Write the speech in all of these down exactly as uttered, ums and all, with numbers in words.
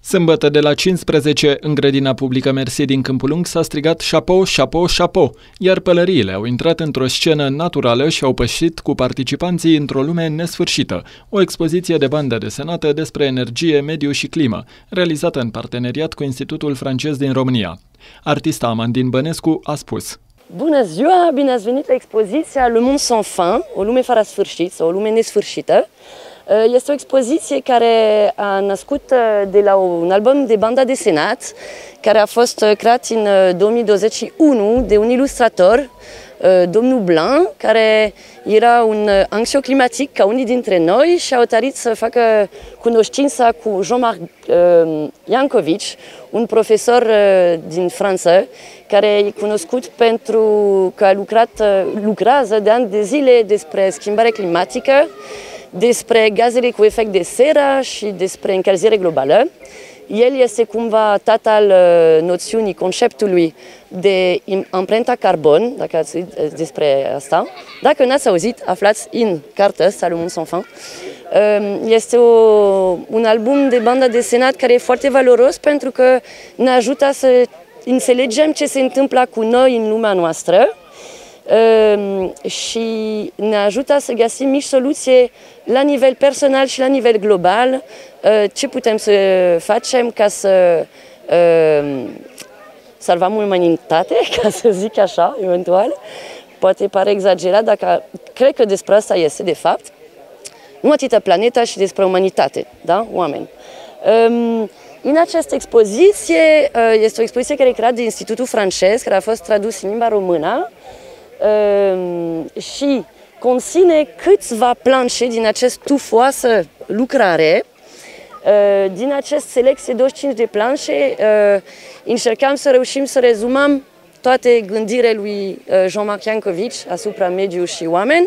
Sâmbătă de la cincisprezece, în grădina publică Mersi din Câmpul Lung s-a strigat "Chapeau, chapeau, chapeau", iar pălăriile au intrat într-o scenă naturală și au pășit cu participanții într-o lume nesfârșită, o expoziție de bandă desenată despre energie, mediu și climă, realizată în parteneriat cu Institutul Francez din România. Artista Amandine Bănescu a spus: Bună ziua, bine ați venit la expoziția Le Monde Sans Fin, o lume fără sfârșit sau o lume nesfârșită. Este o expoziție care a născut de la un album de bandă desenat, care a fost creat în două mii douăzeci și unu de un ilustrator, domnul Blanc, care era un anxioclimatic ca unii dintre noi și a hotărât să facă cunoștința cu Jean-Marc Jancovici, un profesor din Franța, care e cunoscut pentru că a lucrat, lucrează de ani de zile despre schimbare climatică, despre gazele cu efect de seră și despre încălzire globală. El este cumva tatăl noțiunii, conceptului de amprenta carbon, dacă ați auzit despre asta. Dacă n-ați auzit, aflați în cartea asta, Le Monde Sans Fin. Este o, un album de bandă desenat care e foarte valoros pentru că ne ajută să înțelegem ce se întâmplă cu noi în lumea noastră și ne ajută să găsim mici soluții la nivel personal și la nivel global, ce putem să facem ca să salvăm umanitate, ca să zic așa, eventual. Poate pare exagerat, dar cred că despre asta este, de fapt. Nu atât planeta și despre umanitate, da? Oameni. În această expoziție, este o expoziție care e creată de Institutul Francez, care a fost tradus în limba română, și conține câțiva planșe din această tufoasă lucrare. Din această selecție douăzeci și cinci de planșe încercam să reușim să rezumăm toate gândirile lui Jean-Marc Jancovici asupra mediului și oameni.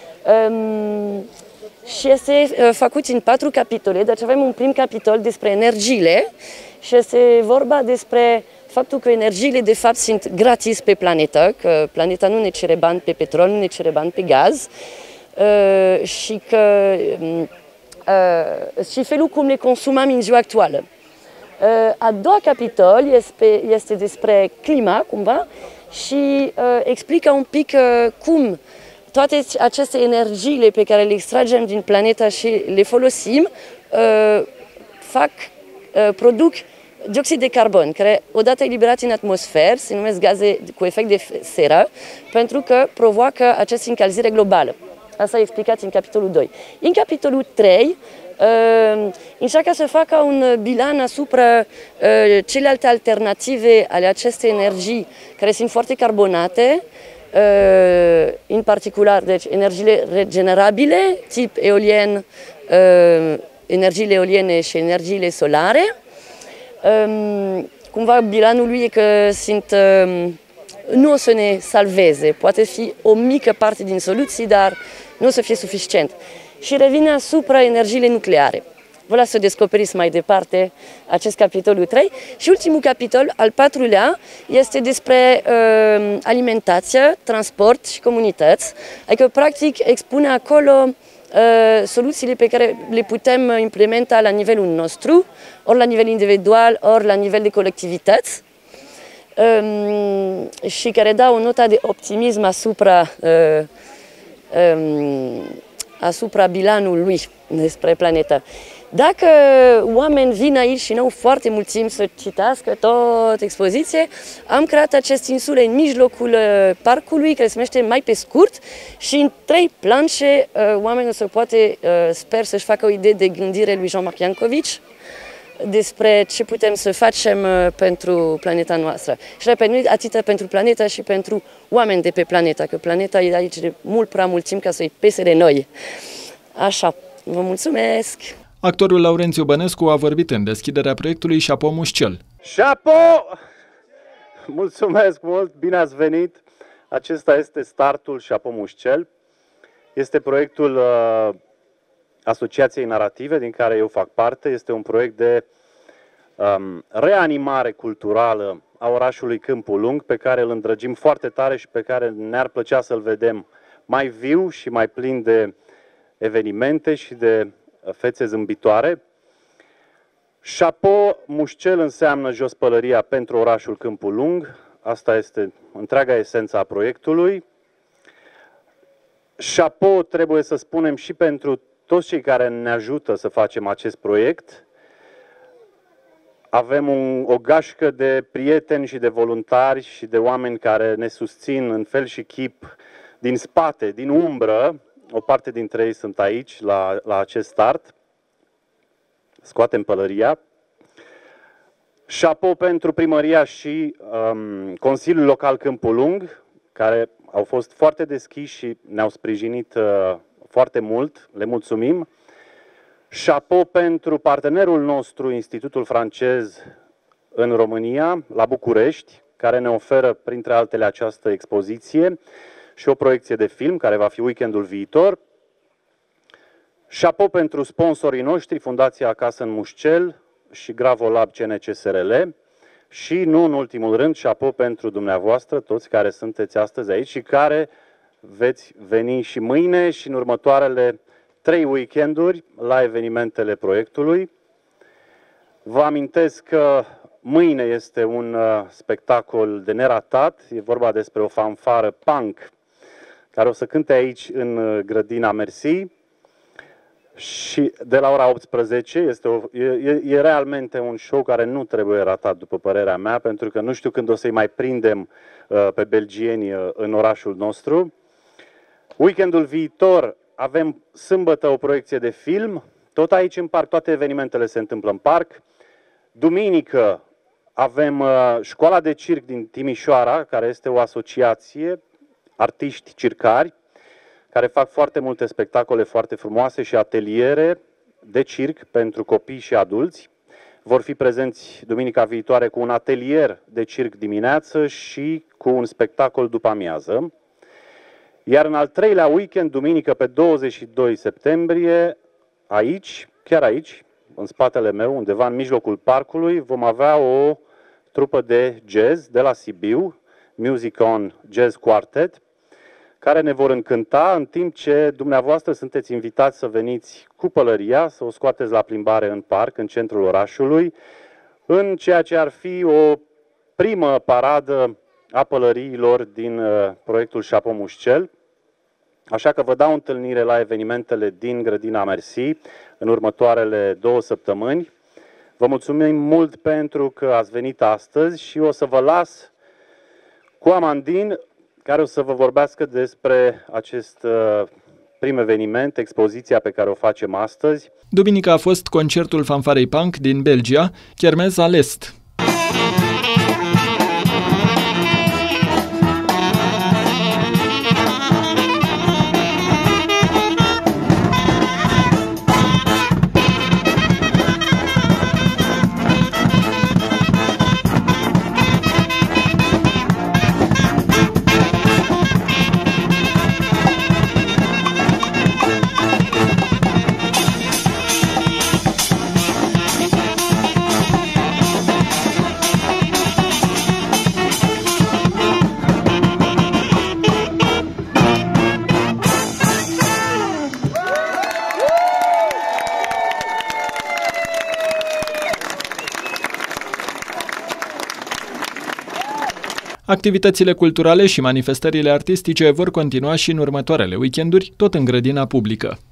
Și este făcut în patru capitole, deci avem un prim capitol despre energiile și este vorba despre faptul că energiile de fapt sunt gratis pe planetă, că planeta nu ne cere bani pe petrol, nu ne cere bani pe gaz uh, și că uh, și felul cum le consumăm în ziua actuală. Uh, a doua capitol este, este despre clima, cumva, și uh, explică un pic uh, cum toate aceste energiile pe care le extragem din planeta și le folosim uh, fac, uh, produc dioxid de carbon, care odată eliberat în atmosferă, se numesc gaze cu efect de seră, pentru că provoacă această încălzire globală. Asta e explicat în capitolul doi. În capitolul trei, uh, încearcă să facă un bilan asupra uh, celelalte alternative ale acestei energii, care sunt foarte carbonate, uh, în particular, deci, energiile regenerabile, tip eolien, uh, energiile eoliene și energiile solare. Um, cumva bilanul lui e că sunt, um, nu o să ne salveze, poate fi o mică parte din soluții, dar nu o să fie suficient. Și revine asupra energiile nucleare. Vă las să descoperiți mai departe acest capitolul trei. Și ultimul capitol, al patrulea, este despre uh, alimentație, transport și comunități. Adică, practic, expune acolo Uh, soluțiile pe care le putem implementa la nivelul nostru, ori la nivel individual, ori la nivel de colectivități, um, și care dau o notă de optimism asupra, uh, um, asupra bilanului despre planetă. Dacă oameni vin aici și nu au foarte mult timp să citească tot expoziție, am creat aceste insule în mijlocul parcului, care se numește Mai pe scurt, și în trei planșe oamenii o să poate, sper, să-și facă o idee de gândire lui Jean-Marc Jancovici despre ce putem să facem pentru planeta noastră. Și repet, nu atât pentru planeta, și pentru oameni de pe planeta, că planeta e aici de mult prea mult timp ca să-i pese de noi. Așa, vă mulțumesc! Actorul Laurențiu Bănescu a vorbit în deschiderea proiectului Chapeau Mușcel. Chapeau! Mulțumesc mult, bine ați venit! Acesta este startul Chapeau Mușcel. Este proiectul uh, Asociației Narrative, din care eu fac parte. Este un proiect de um, reanimare culturală a orașului Câmpul Lung, pe care îl îndrăgim foarte tare și pe care ne-ar plăcea să-l vedem mai viu și mai plin de evenimente și de fețe zâmbitoare. Chapeau mușcel înseamnă jos pălăria pentru orașul Câmpul Lung. Asta este întreaga esență a proiectului. Chapeau trebuie să spunem și pentru toți cei care ne ajută să facem acest proiect. Avem un, o gașcă de prieteni și de voluntari și de oameni care ne susțin în fel și chip din spate, din umbră. O parte dintre ei sunt aici la, la acest start. Scoatem pălăria. Chapeau pentru primăria și um, Consiliul Local Câmpul Lung, care au fost foarte deschiși și ne-au sprijinit uh, foarte mult. Le mulțumim. Chapeau pentru partenerul nostru, Institutul Francez în România, la București, care ne oferă, printre altele, această expoziție și o proiecție de film, care va fi weekendul viitor. Chapeau pentru sponsorii noștri, Fundația Acasă în Mușcel și Gravolab C N C S R L. Și, nu în ultimul rând, chapeau pentru dumneavoastră, toți care sunteți astăzi aici și care veți veni și mâine și în următoarele trei weekenduri la evenimentele proiectului. Vă amintesc că mâine este un uh, spectacol de neratat. E vorba despre o fanfară punk care o să cânte aici în uh, grădina Mersi. Și de la ora optsprezece este o, e, e realmente un show care nu trebuie ratat, după părerea mea, pentru că nu știu când o să-i mai prindem uh, pe belgieni uh, în orașul nostru. Weekendul viitor avem sâmbătă o proiecție de film, tot aici în parc, toate evenimentele se întâmplă în parc. Duminică avem uh, Școala de Circ din Timișoara, care este o asociație, artiști circari, care fac foarte multe spectacole foarte frumoase și ateliere de circ pentru copii și adulți. Vor fi prezenți duminica viitoare cu un atelier de circ dimineață și cu un spectacol după amiază. Iar în al treilea weekend, duminică pe douăzeci și doi septembrie, aici, chiar aici, în spatele meu, undeva în mijlocul parcului, vom avea o trupă de jazz de la Sibiu, Music On Jazz Quartet, care ne vor încânta în timp ce dumneavoastră sunteți invitați să veniți cu pălăria, să o scoateți la plimbare în parc, în centrul orașului, în ceea ce ar fi o primă paradă a pălăriilor din uh, proiectul Chapeau Mușcel. Așa că vă dau întâlnire la evenimentele din grădina Mersi în următoarele două săptămâni. Vă mulțumim mult pentru că ați venit astăzi și o să vă las cu Amandin, care o să vă vorbească despre acest uh, prim eveniment, expoziția pe care o facem astăzi. Duminica a fost concertul fanfarei punk din Belgia, Kermez à l'Est. Activitățile culturale și manifestările artistice vor continua și în următoarele weekenduri, tot în grădina publică.